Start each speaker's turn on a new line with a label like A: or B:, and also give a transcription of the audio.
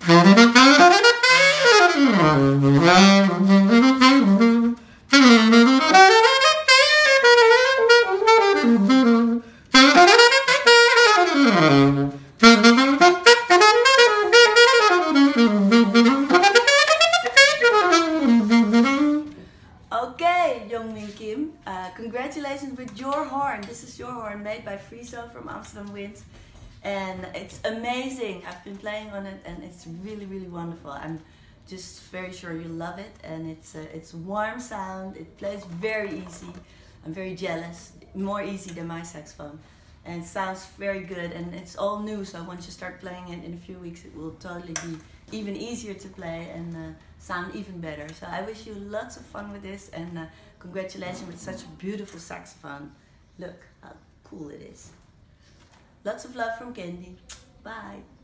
A: Okay, Youngmin Kim, congratulations with your horn. This is your horn made by Friso from Amsterdam Wind, and it's amazing. I've been playing on it and it's really, really wonderful. I'm just very sure you love it, and it's warm sound. It plays very easy. I'm very jealous, more easy than my saxophone, and it sounds very good. And it's all new, so once you start playing it in a few weeks, it will totally be even easier to play and sound even better. So I wish you lots of fun with this, and congratulations with such a beautiful saxophone. Look how cool it is. Lots of love from Candy. Bye.